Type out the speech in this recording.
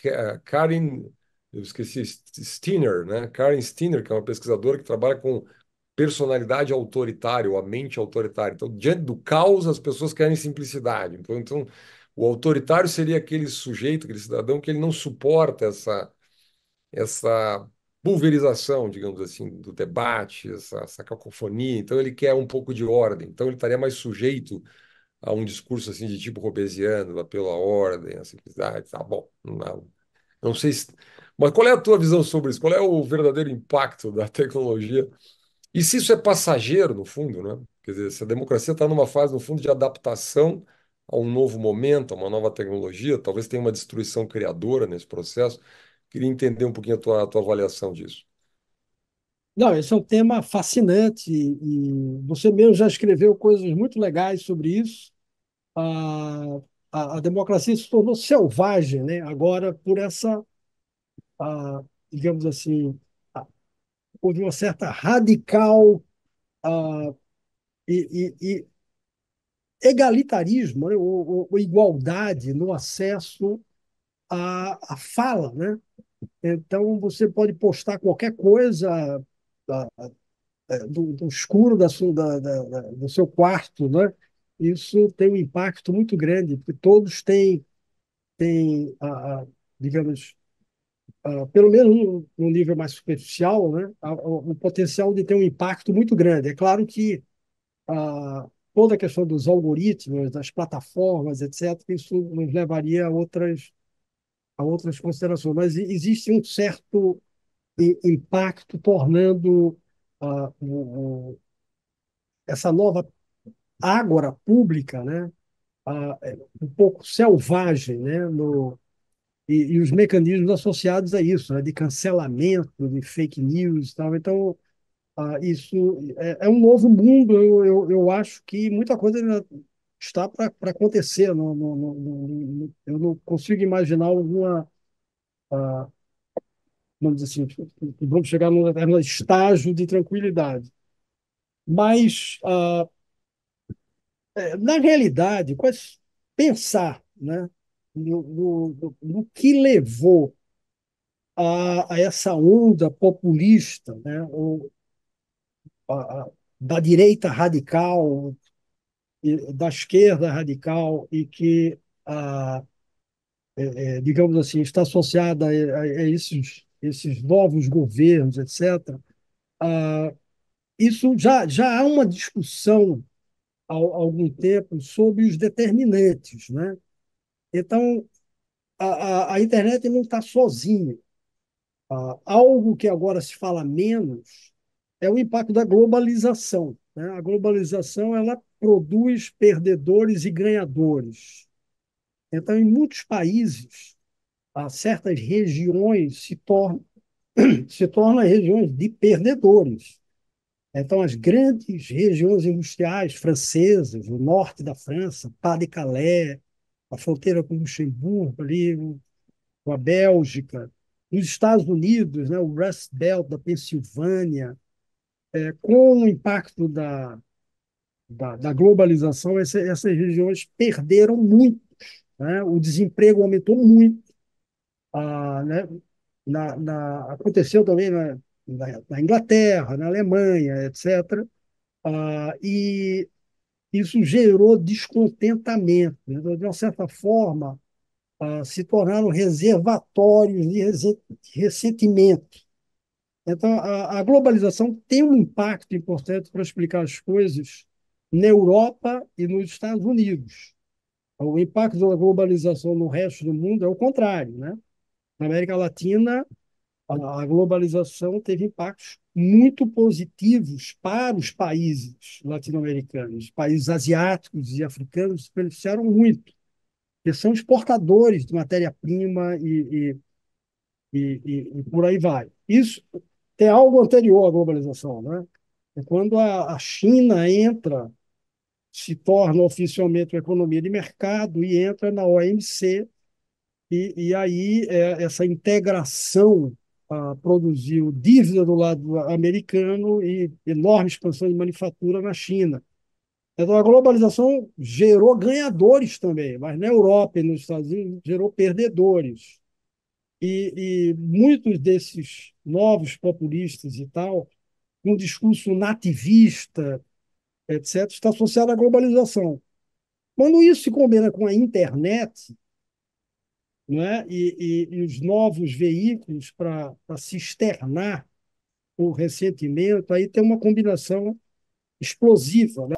Karen, eu esqueci, Steiner, né? Karen Steiner, que é uma pesquisadora que trabalha com personalidade autoritária, ou a mente autoritária. Então, diante do caos, as pessoas querem simplicidade. Então, o autoritário seria aquele sujeito, aquele cidadão que ele não suporta essa pulverização, digamos assim, do debate, essa cacofonia. Então, ele quer um pouco de ordem. Então, ele estaria mais sujeito a um discurso assim de tipo robesiano, apelo à ordem, à simplicidade. Tá bom, não sei se... Mas qual é a tua visão sobre isso? Qual é o verdadeiro impacto da tecnologia? E se isso é passageiro, no fundo, né? Quer dizer, se a democracia está numa fase, no fundo, de adaptação a um novo momento, a uma nova tecnologia, talvez tenha uma destruição criadora nesse processo. Queria entender um pouquinho a tua avaliação disso. Não, esse é um tema fascinante e você mesmo já escreveu coisas muito legais sobre isso. A, a democracia se tornou selvagem, né? Agora, por essa, a, digamos assim, a- houve uma certa radical a, e egalitarismo, né? Ou igualdade no acesso à fala, né? Então, você pode postar qualquer coisa do escuro do seu quarto, né? Isso tem um impacto muito grande, porque todos têm digamos, pelo menos no nível mais superficial, né? O potencial de ter um impacto muito grande. É claro que toda a questão dos algoritmos, das plataformas, etc., isso nos levaria a outras considerações, mas existe um certo impacto tornando essa nova ágora pública, né, um pouco selvagem, né, e os mecanismos associados a isso, né, de cancelamento, de fake news e tal. Então, isso é um novo mundo. Eu acho que muita coisa ainda está para acontecer. Eu não consigo imaginar alguma, ah, vamos dizer assim, vamos chegar num determinado estágio de tranquilidade. Mas, na realidade, pensar, né, no que levou a essa onda populista, né, da direita radical, da esquerda radical, e que, a, digamos assim, está associada a esses novos governos, etc. Isso já há uma discussão há algum tempo sobre os determinantes, né? Então, a internet não está sozinha. Algo que agora se fala menos é o impacto da globalização, né? A globalização ela produz perdedores e ganhadores. Então, em muitos países, certas regiões se tornam regiões de perdedores. Então, as grandes regiões industriais francesas, o norte da França, Pas-de-Calais, a fronteira com o Luxemburgo, ali, com a Bélgica, nos Estados Unidos, né, o Rust Belt da Pensilvânia, com o impacto da globalização, essas regiões perderam muito, né? O desemprego aumentou muito. Né? Aconteceu também na Inglaterra, na Alemanha, etc. E isso gerou descontentamento, né? De uma certa forma, se tornaram reservatórios de ressentimento. Então, a globalização tem um impacto importante para explicar as coisas na Europa e nos Estados Unidos. O impacto da globalização no resto do mundo é o contrário, né? Na América Latina, a globalização teve impactos muito positivos para os países latino-americanos. Os países asiáticos e africanos se beneficiaram muito, porque são exportadores de matéria-prima e por aí vai. Isso tem algo anterior à globalização, né? É quando a China entra, se torna oficialmente uma economia de mercado e entra na OMC, e aí essa integração produziu dívida do lado americano e enorme expansão de manufatura na China. Então, a globalização gerou ganhadores também, mas na Europa e nos Estados Unidos gerou perdedores. e muitos desses novos populistas e tal, com discurso nativista, etc., está associado à globalização. Quando isso se combina com a internet, não é? E os novos veículos para se externar o ressentimento, aí tem uma combinação explosiva,